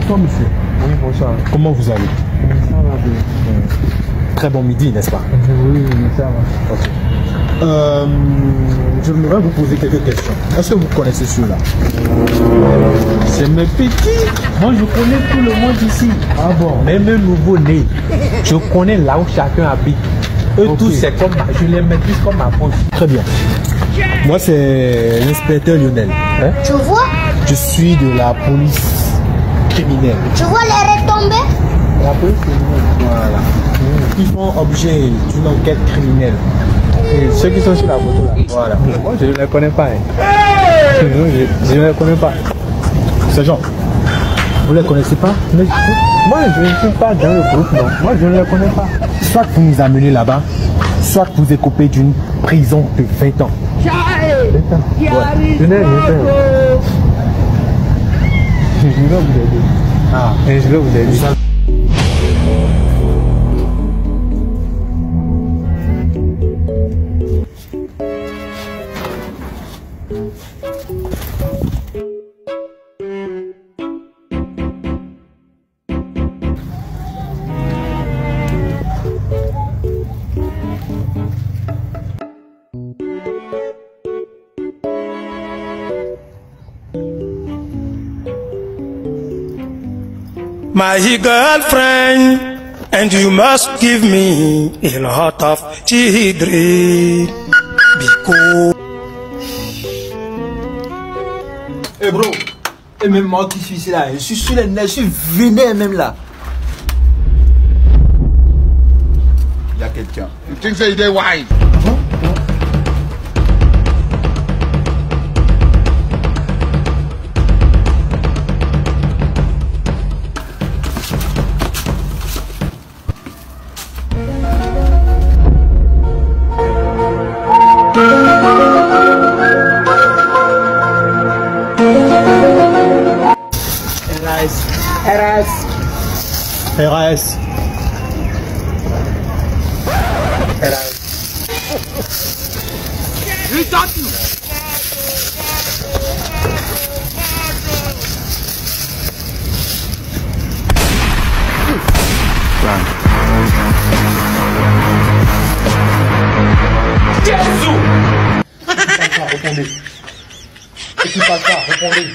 Bonsoir monsieur. Oui, bonsoir. Comment vous allez? Ça va bien. Très bon midi, n'est-ce pas? Oui, ça va. Ok. Je voudrais vous poser quelques questions. Est-ce que vous connaissez ceux-là? C'est mes petits. Moi, je connais tout le monde ici. Ah bon? Même un nouveau-né. Je connais là où chacun habite. Eux Ok. tous, c'est comme je les maîtrise comme ma poche. Très bien. Moi, c'est l'inspecteur Lionel. Hein? Tu vois? Je suis de la police criminelle. Tu vois les retombées? La police, c'est Voilà. Ils font objet d'une enquête criminelle. et ceux qui sont sur la photo là. Voilà. Moi, je ne les connais pas. Hein. Je ne les connais pas. Sergent, vous ne les connaissez pas? Mais moi, je ne suis pas dans le groupe, non. Moi, je ne les connais pas. Soit vous nous amenez là-bas, soit vous écopez d'une prison de 20 ans. Ouais. Je n'ai rien fait. Je vais vous aider. Ah. Et je vais vous aider. My girlfriend, and you must give me a lot of children because. Eh bro, et même moi qui suis ici là, je suis sur les nerfs, je suis vénère même là. Il y a quelqu'un. You think say they wise? RAS. Répondez. Et qui passe pas, répondez.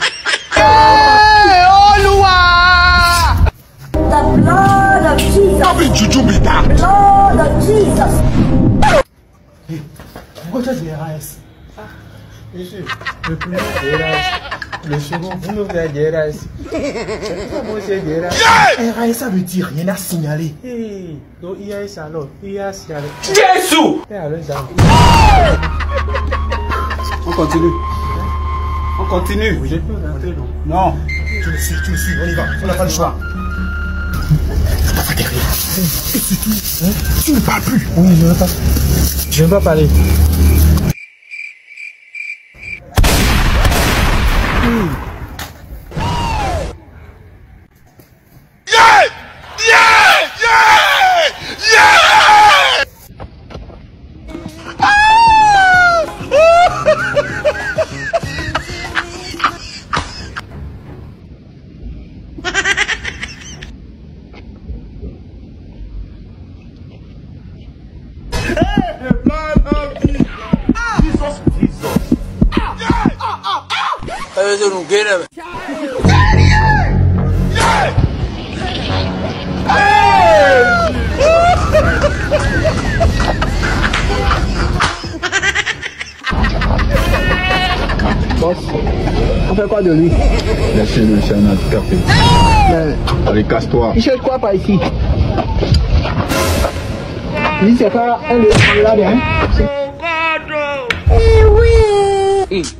The blood of Jesus. How did Juju be that? Blood of Jesus. Pourquoi tu as dit RAS? Monsieur, le premier c'est RAS. Le second, vous me faites des RAS. Moi, c'est des RAS. RAS, ça veut dire rien à signaler. Donc, IAS alors. IAS alors. Jésus! Et alors, ça. On continue. On continue. Je peux rentrer, non? Non. Tu le suis, on y va, on n'a pas le choix. Derrière. Et surtout, tu ne parles plus. Oui, je ne veux pas. Je ne veux pas parler. Boss, on fait quoi de lui? Laissez-le, c'est un handicapé. Allez, casse-toi. Il cherche quoi par ici? Lui, c'est pas un de là, hein? Eh oui.